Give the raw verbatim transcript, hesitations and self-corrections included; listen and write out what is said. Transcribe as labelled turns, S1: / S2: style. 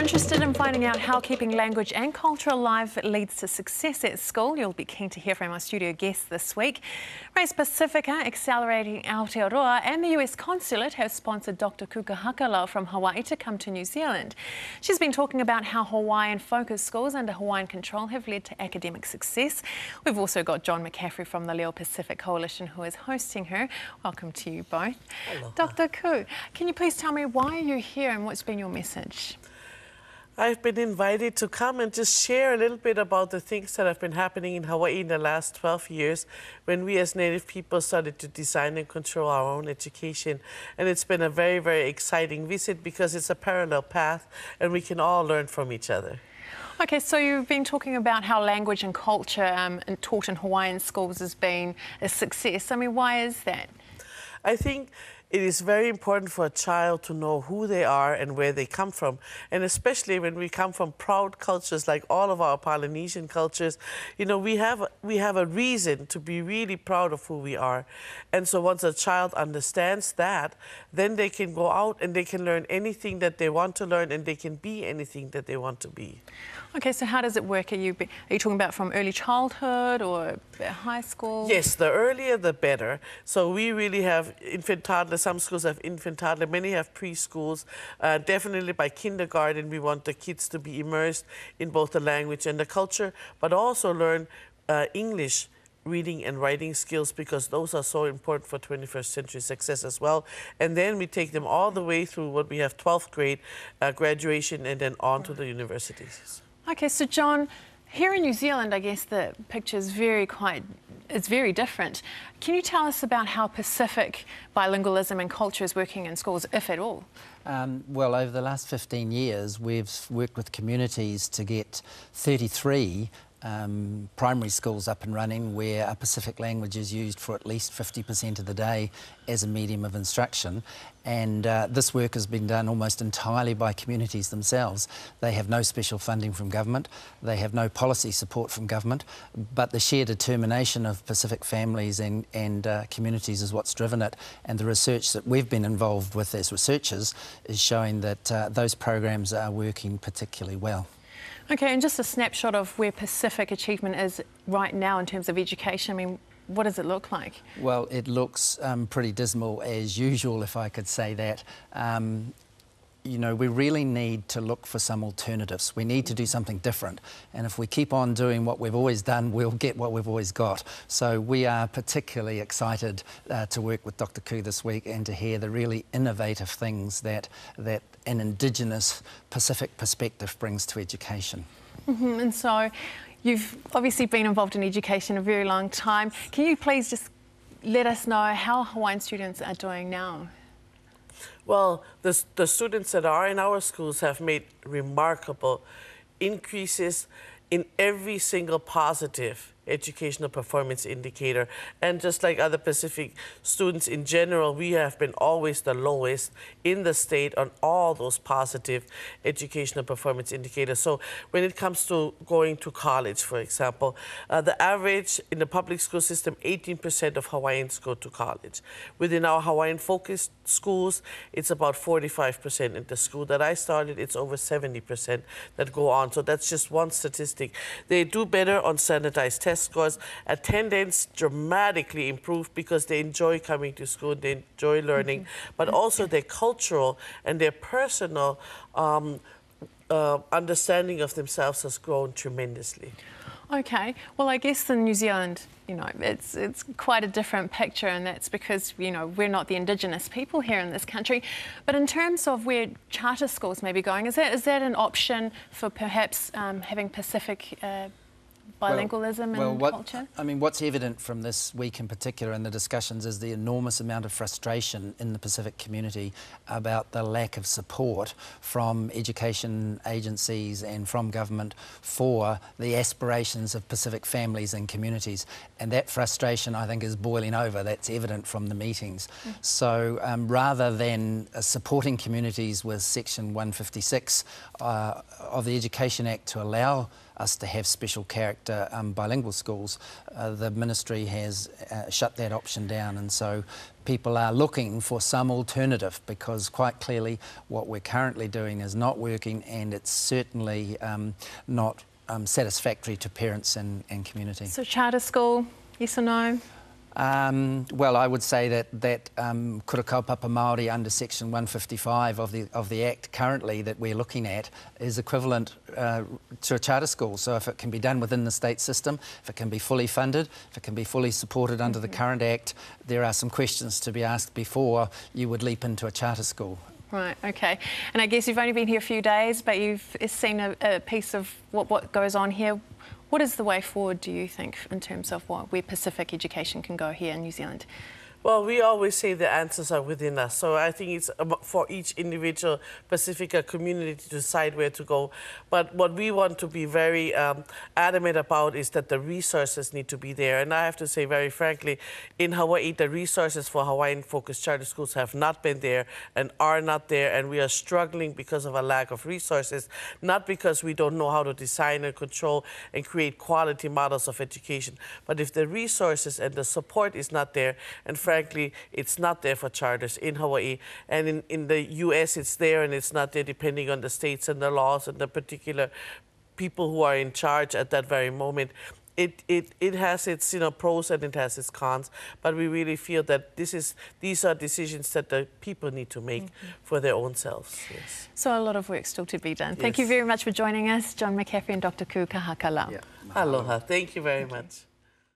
S1: Interested in finding out how keeping language and culture alive leads to success at school? You'll be keen to hear from our studio guests this week. Leo Pasifika, Accelerating Aotearoa, and the U S Consulate have sponsored Dr Ku Kahakalau from Hawaii to come to New Zealand. She's been talking about how Hawaiian-focused schools under Hawaiian control have led to academic success. We've also got John McCaffery from the Leo Pasifika Coalition who is hosting her. Welcome to you both.
S2: Hello.
S1: Doctor Ku, can you please tell me why are you here and what's been your message?
S2: I've been invited to come and just share a little bit about the things that have been happening in Hawaii in the last twelve years when we as Native people started to design and control our own education. And it's been a very, very exciting visit because it's a parallel path and we can all learn from each other.
S1: Okay, so you've been talking about how language and culture um, and taught in Hawaiian schools has been a success. I mean, why is that?
S2: I think it is very important for a child to know who they are and where they come from. And especially when we come from proud cultures like all of our Polynesian cultures, you know, we have, we have a reason to be really proud of who we are. And so once a child understands that, then they can go out and they can learn anything that they want to learn and they can be anything that they want to be.
S1: Okay, so how does it work? Are you, are you talking about from early childhood or high school?
S2: Yes, the earlier the better. So we really have infant toddler. Some schools have infant toddler, many have preschools. Uh, definitely by kindergarten, we want the kids to be immersed in both the language and the culture, but also learn uh, English reading and writing skills because those are so important for twenty-first century success as well. And then we take them all the way through what we have twelfth grade uh, graduation and then on to the universities.
S1: Okay, so John, here in New Zealand, I guess the picture is very quite, it's very different. Can you tell us about how Pacific bilingualism and culture is working in schools, if at all?
S3: Um, well, over the last fifteen years, we've worked with communities to get thirty-three Um, primary schools up and running where a Pacific language is used for at least fifty percent of the day as a medium of instruction. And uh, this work has been done almost entirely by communities themselves. They have no special funding from government, they have no policy support from government, but the sheer determination of Pacific families and, and uh, communities is what's driven it. And the research that we've been involved with as researchers is showing that uh, those programs are working particularly well.
S1: Okay, and just a snapshot of where Pacific achievement is right now in terms of education. I mean, what does it look like?
S3: Well, it looks um, pretty dismal as usual, if I could say that. Um, you know, we really need to look for some alternatives. We need to do something different. And if we keep on doing what we've always done, we'll get what we've always got. So we are particularly excited uh, to work with Doctor Ku this week and to hear the really innovative things that, that an Indigenous Pacific perspective brings to education.
S1: Mm-hmm. And so you've obviously been involved in education a very long time. Can you please just let us know how Hawaiian students are doing now?
S2: Well, the, the students that are in our schools have made remarkable increases in every single positive educational performance indicator. And just like other Pacific students in general, we have been always the lowest in the state on all those positive educational performance indicators. So when it comes to going to college, for example, uh, the average in the public school system, eighteen percent of Hawaiians go to college. Within our Hawaiian-focused schools, it's about forty-five percent. In the school that I started, it's over seventy percent that go on. So that's just one statistic. They do better on standardized tests scores. Attendance dramatically improved because they enjoy coming to school, they enjoy learning, mm-hmm. but also their cultural and their personal um, uh, understanding of themselves has grown tremendously.
S1: Okay, well, I guess in New Zealand, you know, it's it's quite a different picture, and that's because, you know, we're not the Indigenous people here in this country. But in terms of where charter schools may be going, is that is that an option for perhaps um, having Pacific uh, bilingualism
S3: well, well,
S1: and
S3: what,
S1: culture?
S3: I mean, what's evident from this week in particular in the discussions is the enormous amount of frustration in the Pacific community about the lack of support from education agencies and from government for the aspirations of Pacific families and communities. And that frustration, I think, is boiling over. That's evident from the meetings. Mm. So um, rather than uh, supporting communities with Section one fifty-six uh, of the Education Act to allow us to have special character um, bilingual schools, uh, the ministry has uh, shut that option down, and so people are looking for some alternative, because quite clearly what we're currently doing is not working, and it's certainly um, not um, satisfactory to parents and, and community.
S1: So charter school, yes or no?
S3: Um, well, I would say that that um, kura kaupapa Māori under Section one fifty-five of the of the Act currently that we're looking at is equivalent uh, to a charter school. So if it can be done within the state system, if it can be fully funded, if it can be fully supported under mm-hmm. the current Act, there are some questions to be asked before you would leap into a charter school.
S1: Right, okay. And I guess you've only been here a few days, but you've seen a, a piece of what, what goes on here. What is the way forward, do you think, in terms of what, where Pacific education can go here in New Zealand?
S2: Well, we always say the answers are within us. So I think it's for each individual Pasifika community to decide where to go. But what we want to be very um, adamant about is that the resources need to be there. And I have to say very frankly, in Hawaii, the resources for Hawaiian-focused charter schools have not been there and are not there. And we are struggling because of a lack of resources, not because we don't know how to design and control and create quality models of education. But if the resources and the support is not there, and frankly, Frankly, it's not there for charters in Hawaii, and in, in the U S it's there and it's not there depending on the states and the laws and the particular people who are in charge at that very moment. It, it, it has its you know pros and it has its cons, but we really feel that this is these are decisions that the people need to make mm-hmm. for their own selves. Yes.
S1: So a lot of work still to be done.
S2: Yes.
S1: Thank you very much for joining us, John McCaffery and Doctor Ku Kahakalau.
S2: Yeah. Aloha. Thank you very Thank much. You.